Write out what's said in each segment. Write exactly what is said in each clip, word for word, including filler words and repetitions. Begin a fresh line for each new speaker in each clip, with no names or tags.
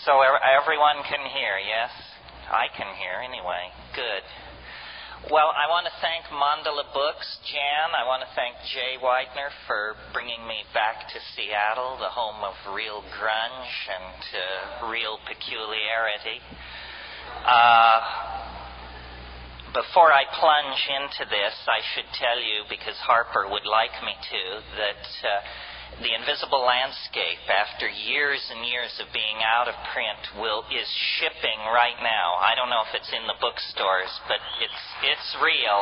So er- everyone can hear, yes? I can hear anyway. Good. Well, I want to thank Mandala Books, Jan. I want to thank Jay Widener for bringing me back to Seattle, the home of real grunge and uh, real peculiarity. Uh, before I plunge into this, I should tell you, because Harper would like me to, that uh, The Invisible Landscape, after years and years of being out of print, will is shipping right now. I don't know if it's in the bookstores, but it's it's real.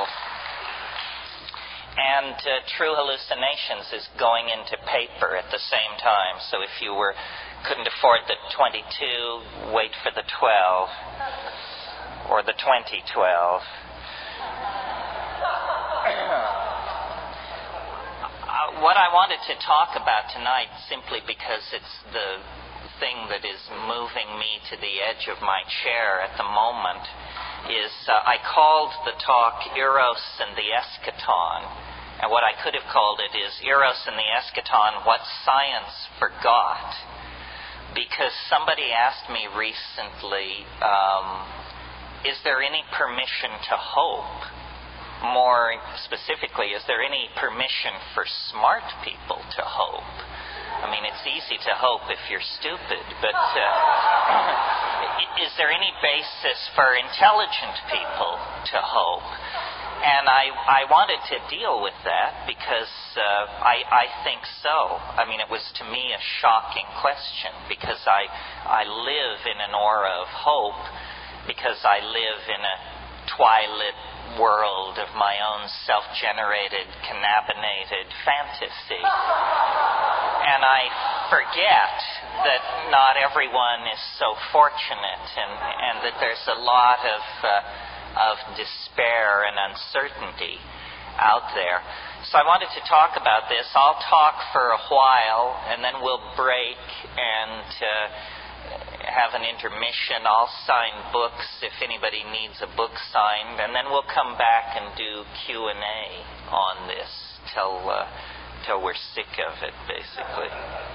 And uh, True Hallucinations is going into paper at the same time. So if you were couldn't afford the twenty-two, wait for the twelve or the twenty twelve. What I wanted to talk about tonight, simply because it's the thing that is moving me to the edge of my chair at the moment, is uh, I called the talk Eros and the Eschaton. And what I could have called it is Eros and the Eschaton, What Science Forgot. Because somebody asked me recently, um, is there any permission to hope? More specifically, is there any permission for smart people to hope? I mean, it's easy to hope if you're stupid, but uh, is there any basis for intelligent people to hope? And I, I wanted to deal with that because uh, I, I think so. I mean, it was to me a shocking question because I, I live in an aura of hope because I live in a twilit world of my own self-generated, cannabinated fantasy. And I forget that not everyone is so fortunate and, and that there's a lot of, uh, of despair and uncertainty out there. So I wanted to talk about this. I'll talk for a while and then we'll break and uh, have an intermission. I'll sign books if anybody needs a book signed, and then we'll come back and do Q and A on this till uh, till we're sick of it, basically.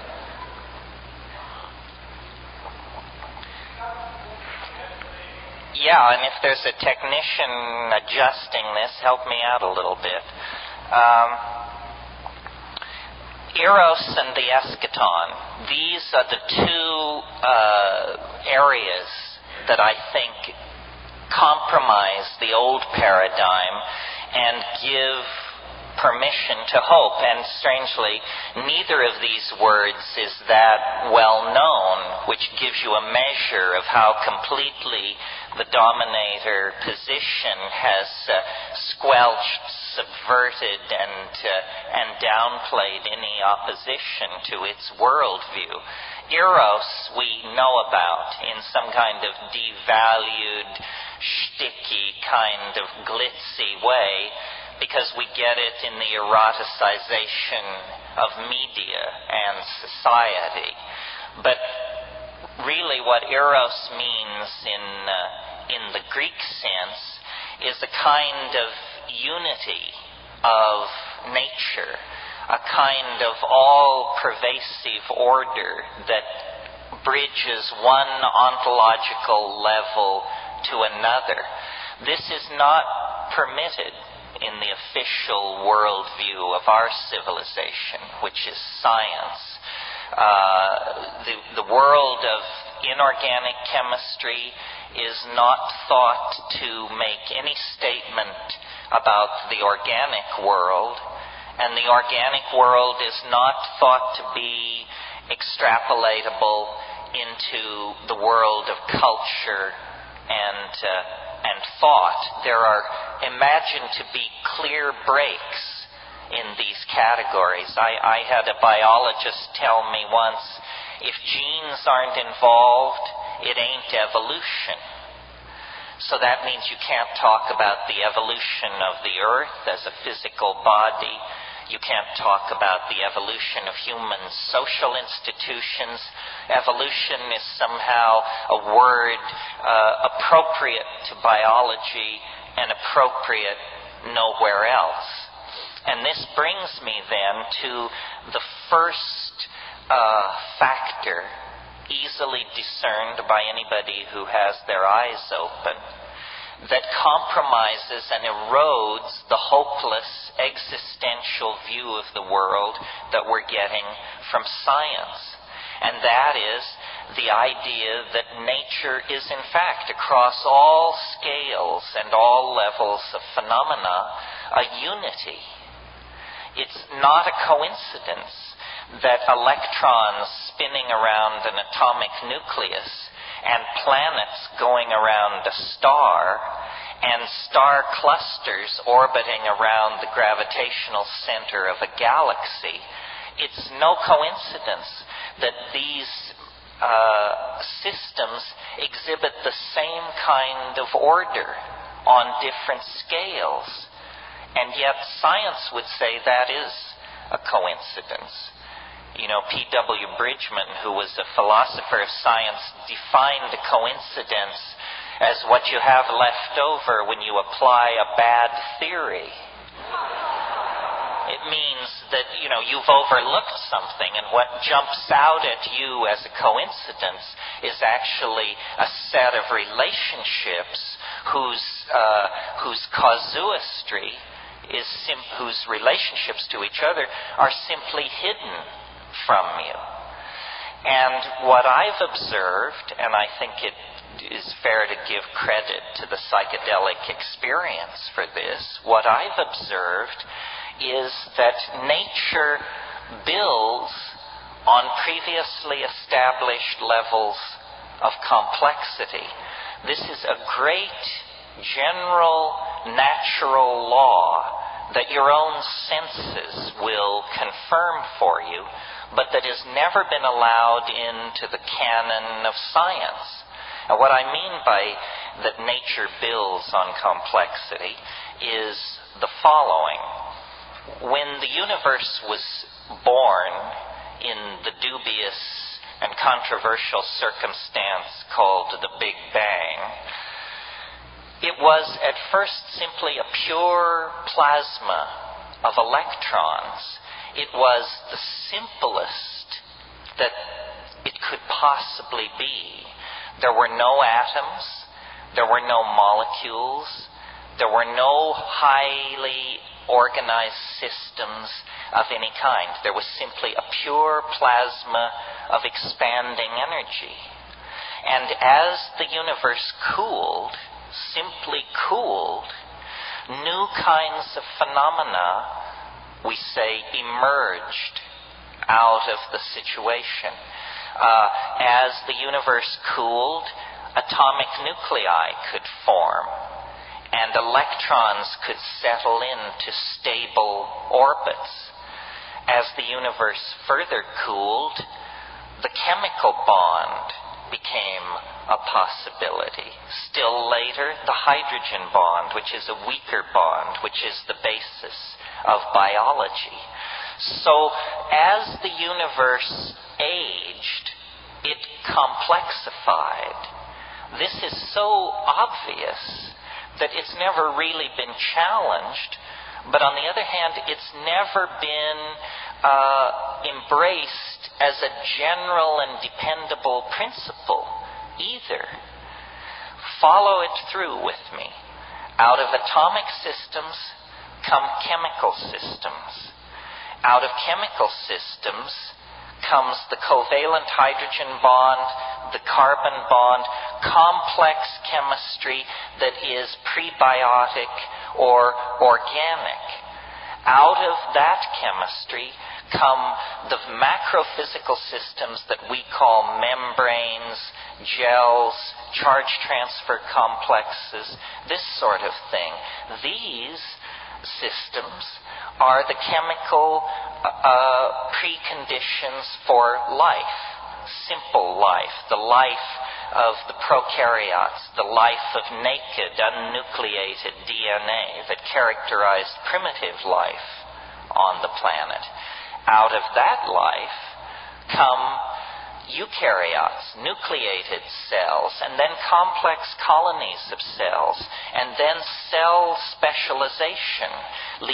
Yeah, and if there's a technician adjusting this, help me out a little bit. Um, Eros and the Eschaton, these are the two uh, areas that I think compromise the old paradigm and give permission to hope. And strangely, neither of these words is that well known, which gives you a measure of how completely the dominator position has uh, squelched, subverted, and uh, and downplayed any opposition to its worldview. Eros we know about in some kind of devalued, shticky, kind of glitzy way, because we get it in the eroticization of media and society. But really what Eros means in uh, in the Greek sense is a kind of unity of nature, a kind of all-pervasive order that bridges one ontological level to another. This is not permitted in the official worldview of our civilization, which is science. Uh, the, the world of inorganic chemistry is not thought to make any statement about the organic world, and the organic world is not thought to be extrapolatable into the world of culture and uh, and thought. There are imagined to be clear breaks in these categories. I, I had a biologist tell me once, if genes aren't involved, it ain't evolution. So that means you can't talk about the evolution of the earth as a physical body. You can't talk about the evolution of human social institutions. Evolution is somehow a word uh, appropriate to biology and appropriate nowhere else. And this brings me then to the first uh, factor easily discerned by anybody who has their eyes open, that compromises and erodes the hopeless existential view of the world that we're getting from science. And that is the idea that nature is in fact, across all scales and all levels of phenomena, a unity. It's not a coincidence that electrons spinning around an atomic nucleus and planets going around a star and star clusters orbiting around the gravitational center of a galaxy, it's no coincidence that these uh, systems exhibit the same kind of order on different scales. And yet science would say that is a coincidence. You know, P W Bridgman, who was a philosopher of science, defined a coincidence as what you have left over when you apply a bad theory. It means that, you know, you've overlooked something, and what jumps out at you as a coincidence is actually a set of relationships whose uh, whose casuistry is sim- whose relationships to each other are simply hidden from you. And what I've observed, and I think it is fair to give credit to the psychedelic experience for this, what I've observed is that nature builds on previously established levels of complexity. This is a great general natural law that your own senses will confirm for you, but that has never been allowed into the canon of science. And what I mean by that nature builds on complexity is the following. When the universe was born in the dubious and controversial circumstance called the Big Bang, it was at first simply a pure plasma of electrons. It was the simplest that it could possibly be. There were no atoms, there were no molecules, there were no highly organized systems of any kind. There was simply a pure plasma of expanding energy. And as the universe cooled, simply cooled, new kinds of phenomena, we say, emerged out of the situation. Uh, as the universe cooled, atomic nuclei could form, and electrons could settle into stable orbits. As the universe further cooled, the chemical bond became a possibility. Still later, the hydrogen bond, which is a weaker bond, which is the basis of biology. So, as the universe aged, it complexified. This is so obvious that it's never really been challenged, but on the other hand, it's never been uh, embraced as a general and dependable principle either. Follow it through with me. Out of atomic systems come chemical systems. Out of chemical systems comes the covalent hydrogen bond, the carbon bond, complex chemistry that is prebiotic or organic. Out of that chemistry come the macrophysical systems that we call membranes, gels, charge transfer complexes, this sort of thing. These systems are the chemical uh, preconditions for life, simple life, the life of the prokaryotes, the life of naked, unnucleated D N A that characterized primitive life on the planet. Out of that life come eukaryotes, nucleated cells, and then complex colonies of cells, and then cell specialization,